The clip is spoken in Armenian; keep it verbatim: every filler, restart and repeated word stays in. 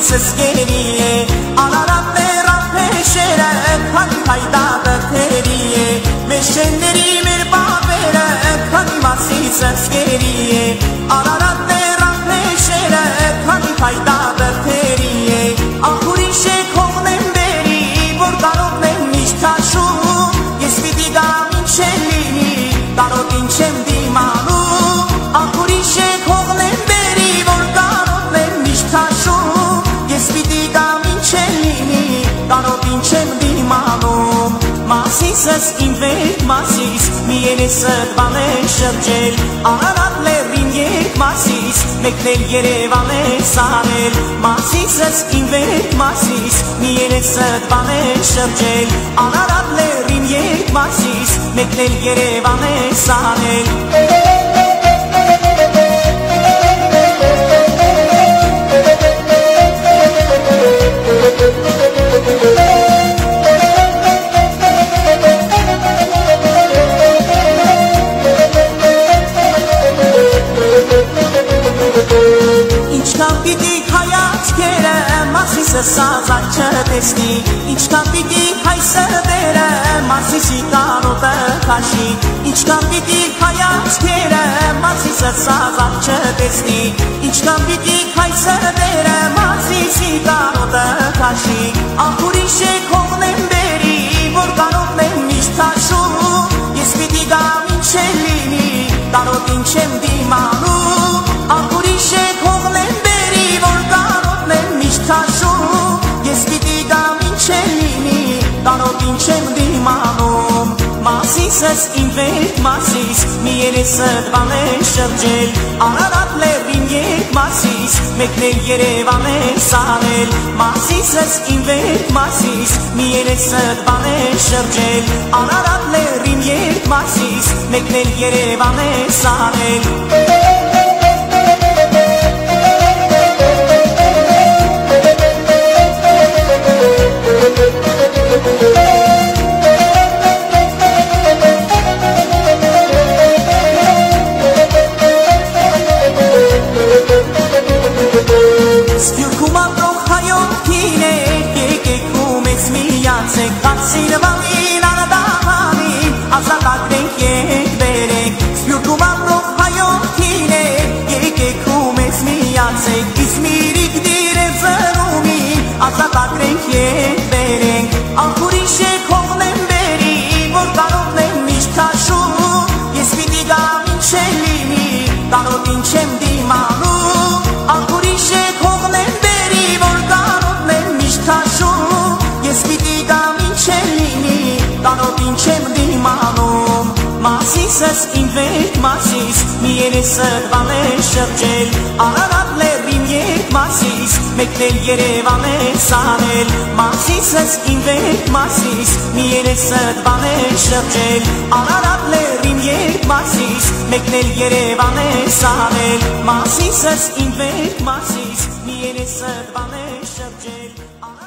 Մասիսս գերի է Անարատներ ապեշերը Քանի հայդա դթերի է Մեր շենների մեր բավերը Քանի Մասիսս գերի է Անարատներ ապեշերը Քանի հայդա դթերի է Ախուրիշ է քողնեմ բերի Որ կարոտնեմ միշտ քաշում Ես պիտի գամ ինչ է լինի Կարոտ ինչ եմ դիմանում Ախուրիշ է քողնեմ բերի Որ կարոտնեմ միշտ քաշում Ես պիտի գամ ինչ է լինի Կարոտ ինչ եմ դիմանում Մասիսս իմ վեր Մասիս Մի երեսըտ բան է շրջել Արարատ լեռին եկ Մասիս Մեկնել Երևան է սարել Մասիսս իմ վեր Մասիս Մի երեսըտ բան է շրջել Արարատ լեռին եկ Մասիս Մեկնել Երևան է սարել Մասիսը սազակ չտեսնի Ինչքան պիտի հայսրդերը Մասիսի կարոտը քաշի Ինչքան պիտի հայացքերը Մասիսը սազակ չտեսնի Ինչքան պիտի հայսրդերը Մասիսի կարոտը քաշի Ախուրիշ է քողնեմ բերի Որ կարոտնեմ միշտ քաշում Ես պիտի գամ ինչ է լինի Կարոտ ինչ եմ դիմանում Ախուրիշ է քողնեմ բերի Որ կարոտնեմ միշտ քաշում Ես պիտի գամ ինչ է լինի Կարոտ ինչ եմ դիմանում Մասիսս իմ վեր Մասիս Մի երեսըտ բան է շրջել Արարատ լեռին եկ Մասիս Մեկնել Երևան է սարել Մասիսս իմ վեր Մասիս Մի երեսըտ բան է շրջել Արարատ լեռին եկ Մասիս Մեկնել Երևան է սարել Սպյուրքում ապրող հայոքին է Եկեք ու մեզ միացեք Հասինվանին անադահանին Ազատագրենք եկ բերենք Սպյուրքում ապրող հայոքին է Եկեք ու մեզ միացեք Իզմիրիկ դիրև զրումին Ազատագրենք եկ բերենք Ախուրիշ է քողնեմ բերի Որ կարոտնեմ միշտ քաշում Ես պիտի գամ ինչ է լինի Կարոտ ինչ եմ դիմանում Ախուրիշ է քողնեմ բերի Որ կարոտնեմ միշտ քաշում Ես պիտի գամ ինչ է լինի Կարոտ ինչ եմ դիմանում Մասիսս իմ վեր Մասիս Մի երեսըտ բան է շրջել Արարատ լեռին եկ Մասիս Մեկնել Երևան է սարել Մասիսս իմ վեր Մասիս Մի երեսըտ բան է շրջել Արարատ լեռին եկ Մասիս Մեկնել Երևան է սարել Մասիսս իմ վեր Մասիս Մի երեսըտ բան է շրջել